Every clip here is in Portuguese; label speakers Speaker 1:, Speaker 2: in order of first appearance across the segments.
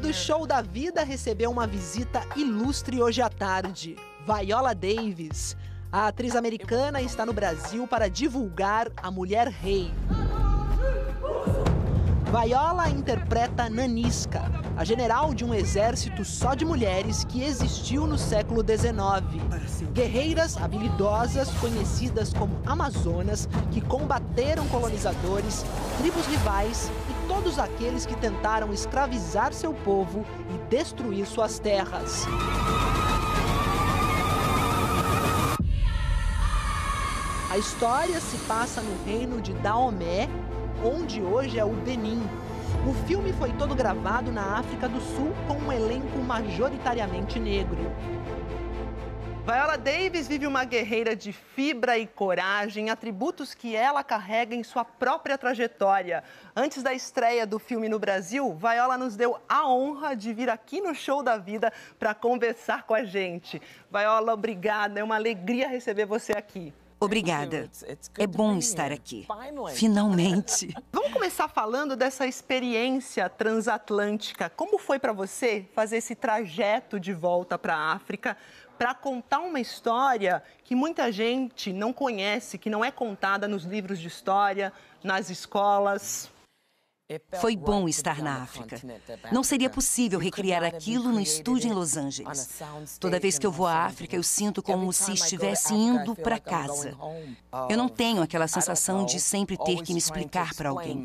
Speaker 1: do Show da Vida recebeu uma visita ilustre hoje à tarde. Viola Davis. A atriz americana está no Brasil para divulgar A Mulher Rei. Viola interpreta Nanisca, a general de um exército só de mulheres que existiu no século XIX. Guerreiras habilidosas, conhecidas como Amazonas, que combateram colonizadores, tribos rivais e todos aqueles que tentaram escravizar seu povo e destruir suas terras. A história se passa no reino de Daomé, onde hoje é o Benin. O filme foi todo gravado na África do Sul com um elenco majoritariamente negro. Viola Davis vive uma guerreira de fibra e coragem, atributos que ela carrega em sua própria trajetória. Antes da estreia do filme no Brasil, Viola nos deu a honra de vir aqui no Show da Vida para conversar com a gente. Viola, obrigada, é uma alegria receber você aqui.
Speaker 2: Obrigada. É bom estar aqui. Finalmente.
Speaker 1: Vamos começar falando dessa experiência transatlântica. Como foi para você fazer esse trajeto de volta para a África para contar uma história que muita gente não conhece, que não é contada nos livros de história, nas escolas?
Speaker 2: Foi bom estar na África. Não seria possível recriar aquilo no estúdio em Los Angeles. Toda vez que eu vou à África, eu sinto como se estivesse indo para casa. Eu não tenho aquela sensação de sempre ter que me explicar para alguém.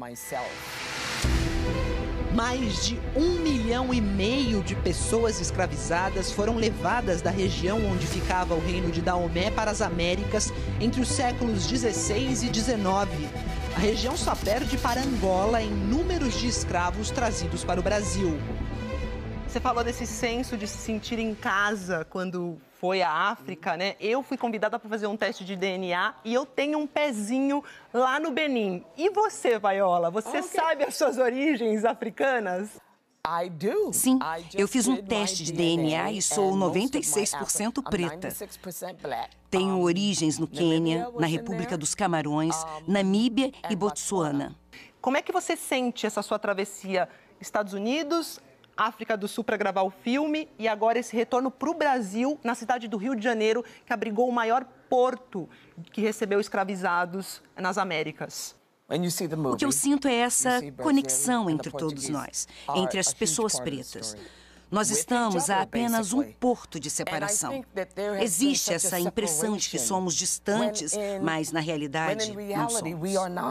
Speaker 1: Mais de 1,5 milhão de pessoas escravizadas foram levadas da região onde ficava o reino de Daomé para as Américas entre os séculos 16 e 19. A região só perde para Angola em números de escravos trazidos para o Brasil. Você falou desse senso de se sentir em casa quando foi à África, né? Eu fui convidada para fazer um teste de DNA e eu tenho um pezinho lá no Benin. E você, Viola, você sabe as suas origens africanas?
Speaker 2: Sim, eu fiz um teste de DNA e sou 96% preta. Tenho origens no Quênia, na República dos Camarões, Namíbia e Botsuana.
Speaker 1: Como é que você sente essa sua travessia Estados Unidos, África do Sul para gravar o filme e agora esse retorno para o Brasil, na cidade do Rio de Janeiro, que abrigou o maior porto que recebeu escravizados nas Américas?
Speaker 2: O que eu sinto é essa conexão entre todos nós, entre as pessoas pretas. Nós estamos a apenas um porto de separação. Existe essa impressão de que somos distantes, mas na realidade não somos.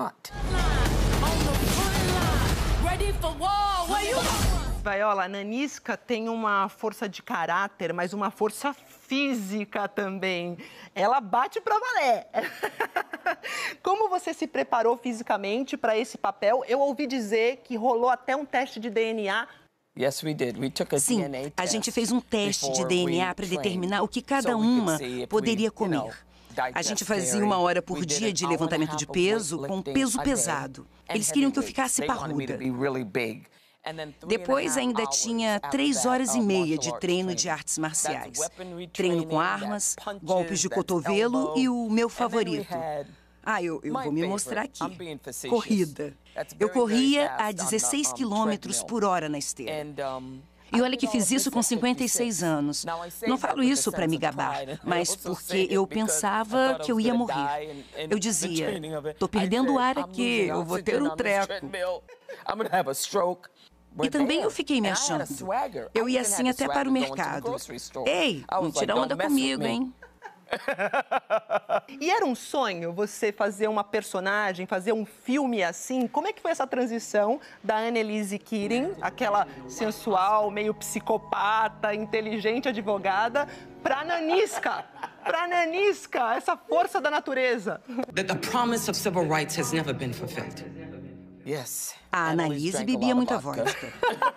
Speaker 1: Viola, a Nanisca tem uma força de caráter, mas uma força física também. Ela bate pra valer. Como você se preparou fisicamente para esse papel? Eu ouvi dizer que rolou até um teste de DNA.
Speaker 2: Sim, a gente fez um teste de DNA para determinar o que cada uma poderia comer. A gente fazia 1 hora por dia de levantamento de peso com peso pesado. Eles queriam que eu ficasse parruda. Depois ainda tinha 3 horas e meia de treino de artes marciais. Treino com armas, golpes de cotovelo e o meu favorito. Eu vou me mostrar aqui. Corrida. Eu corria a 16 quilômetros por hora na esteira. E olha que fiz isso com 56 anos. Não falo isso para me gabar, mas porque eu pensava que eu ia morrer. Eu dizia, tô perdendo ar aqui, eu vou ter um treco. E também eu fiquei me achando. Eu ia assim até para o mercado. Ei, não tira onda comigo, hein?
Speaker 1: E era um sonho você fazer uma personagem, fazer um filme assim? Como é que foi essa transição da Annelise Keating, aquela sensual, meio psicopata, inteligente advogada, para Nanisca? Para Nanisca, essa força da natureza.
Speaker 3: The promise of civil rights has never been fulfilled.
Speaker 2: A Annalise bebia muita vodka.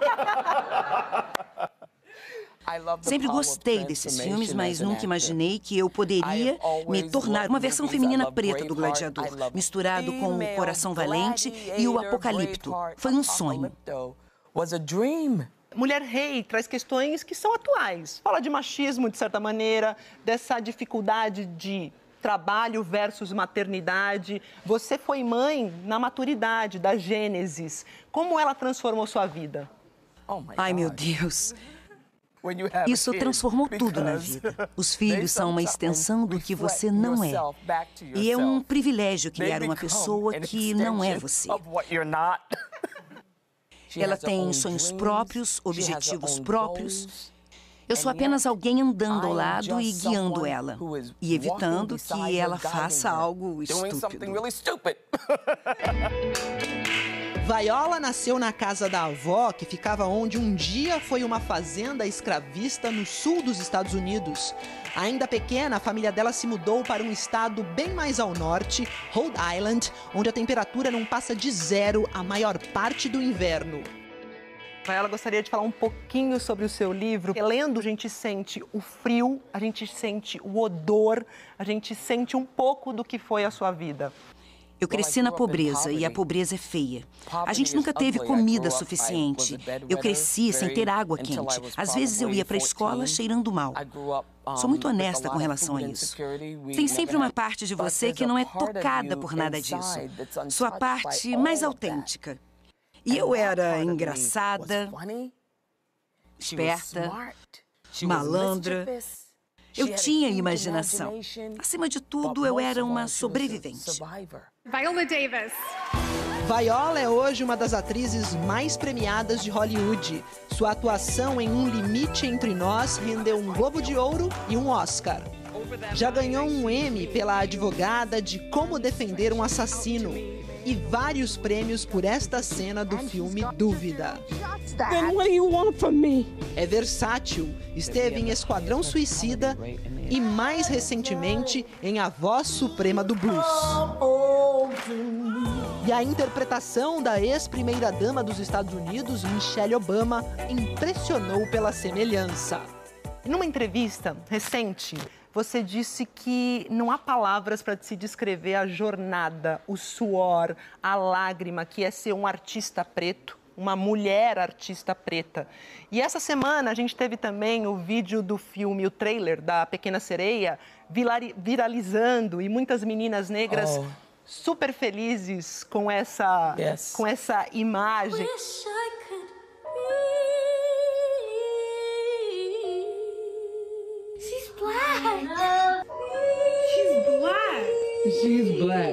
Speaker 2: Sempre gostei desses filmes, mas nunca imaginei que eu poderia me tornar uma versão feminina preta do Gladiador, misturado com o Coração Valente e o Apocalipto. Foi um sonho.
Speaker 1: Mulher Rei traz questões que são atuais. Fala de machismo, de certa maneira, dessa dificuldade de trabalho versus maternidade. Você foi mãe na maturidade da Gênesis. Como ela transformou sua vida?
Speaker 2: Ai, meu Deus. Isso transformou tudo na vida. Os filhos são uma extensão do que você não é. E é um privilégio criar uma pessoa que não é você. Ela tem sonhos próprios, objetivos próprios. Eu sou apenas alguém andando ao lado e guiando ela. E evitando que ela faça algo estúpido.
Speaker 1: Viola nasceu na casa da avó, que ficava onde um dia foi uma fazenda escravista no sul dos Estados Unidos. Ainda pequena, a família dela se mudou para um estado bem mais ao norte, Rhode Island, onde a temperatura não passa de 0 a maior parte do inverno. Viola, gostaria de falar um pouquinho sobre o seu livro. Lendo, a gente sente o frio, a gente sente o odor, a gente sente um pouco do que foi a sua vida.
Speaker 2: Eu cresci na pobreza e a pobreza é feia. A gente nunca teve comida suficiente. Eu cresci sem ter água quente. Às vezes eu ia para a escola cheirando mal. Sou muito honesta com relação a isso. Tem sempre uma parte de você que não é tocada por nada disso. Sua parte mais autêntica. E eu era engraçada, esperta, malandra. Eu tinha imaginação. Acima de tudo, eu era uma sobrevivente.
Speaker 4: Viola Davis.
Speaker 1: Viola é hoje uma das atrizes mais premiadas de Hollywood. Sua atuação em Um Limite Entre Nós rendeu um Globo de Ouro e um Oscar. Já ganhou um Emmy pela advogada de Como Defender um Assassino e vários prêmios por esta cena do filme Dúvida.
Speaker 4: Then what do you want from me?
Speaker 1: É versátil, esteve em Esquadrão Suicida e, mais recentemente, em A Voz Suprema do Blues. E a interpretação da ex-primeira-dama dos Estados Unidos, Michelle Obama, impressionou pela semelhança. Numa entrevista recente, você disse que não há palavras para se descrever a jornada, o suor, a lágrima que é ser um artista preto, uma mulher artista preta. E essa semana a gente teve também o vídeo do filme, o trailer da Pequena Sereia, viralizando e muitas meninas negras super felizes com essa imagem.
Speaker 4: She's black.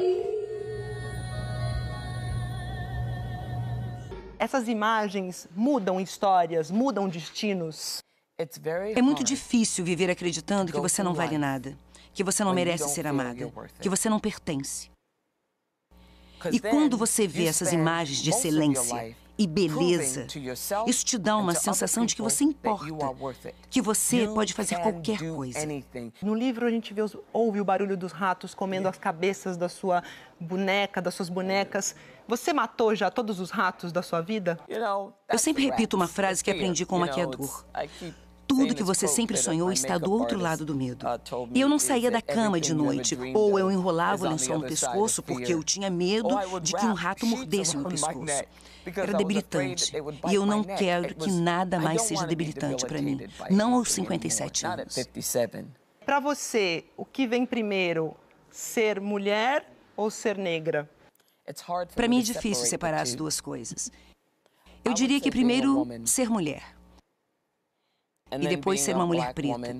Speaker 1: Essas imagens mudam histórias, mudam destinos.
Speaker 2: É muito difícil viver acreditando que você não vale nada, que você não merece ser amada, que você não pertence. E quando você vê essas imagens de excelência e beleza, isso te dá uma sensação de que você importa, que você pode fazer qualquer coisa.
Speaker 1: No livro a gente ouve o barulho dos ratos comendo as cabeças da sua boneca, das suas bonecas. Você matou já todos os ratos da sua vida?
Speaker 2: Eu sempre repito uma frase que aprendi com o maquiador. Tudo que você sempre sonhou está do outro lado do medo. E eu não saía da cama de noite, ou eu enrolava o lençol no pescoço porque eu tinha medo de que um rato mordesse o meu pescoço. Era debilitante. E eu não quero que nada mais seja debilitante para mim. Não aos 57 anos.
Speaker 1: Para você, o que vem primeiro? Ser mulher ou ser negra?
Speaker 2: Para mim é difícil separar as duas coisas. Eu diria que primeiro ser mulher. E depois ser uma mulher preta.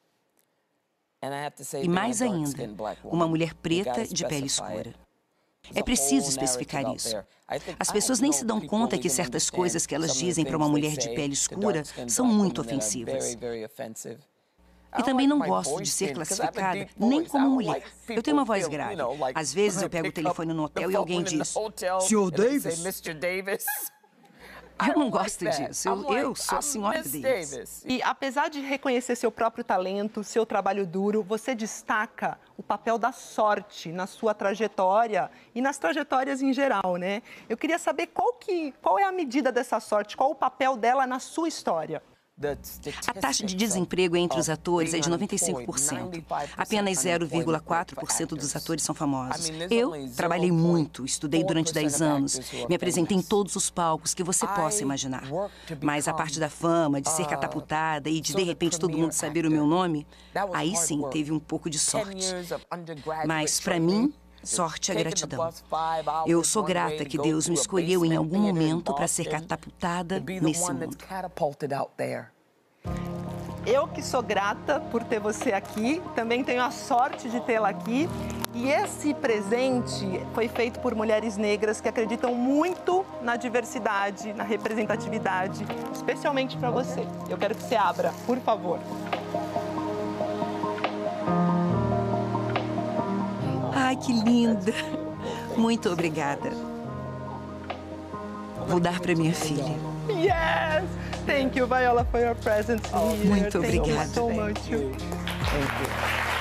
Speaker 2: E mais ainda, uma mulher preta de pele escura. É preciso especificar isso. As pessoas nem se dão conta que certas coisas que elas dizem para uma mulher de pele escura são muito ofensivas. E também não gosto de ser classificada nem como mulher. Eu tenho uma voz grave. Às vezes eu pego o telefone no hotel e alguém diz: Sr. Davis? Eu não gosto disso. Eu sou a senhora Davis.
Speaker 1: E apesar de reconhecer seu próprio talento, seu trabalho duro, você destaca o papel da sorte na sua trajetória e nas trajetórias em geral, né? Eu queria saber qual é a medida dessa sorte, qual o papel dela na sua história.
Speaker 2: A taxa de desemprego entre os atores é de 95%. Apenas 0,4% dos atores são famosos. Eu trabalhei muito, estudei durante 10 anos, me apresentei em todos os palcos que você possa imaginar. Mas a parte da fama, de ser catapultada e de repente todo mundo saber o meu nome, aí sim teve um pouco de sorte. Mas para mim, Sorte a gratidão. Eu sou grata que Deus me escolheu em algum momento para ser catapultada nesse mundo.
Speaker 1: Eu que sou grata por ter você aqui, também tenho a sorte de tê-la aqui. E esse presente foi feito por mulheres negras que acreditam muito na diversidade, na representatividade, especialmente para você. Eu quero que você abra, por favor.
Speaker 2: Ai, que linda! Muito obrigada. Vou dar para minha filha.
Speaker 1: Yes! Thank you, Viola, for your presence here.
Speaker 2: Muito obrigada.
Speaker 1: Thank you so much. Thank you.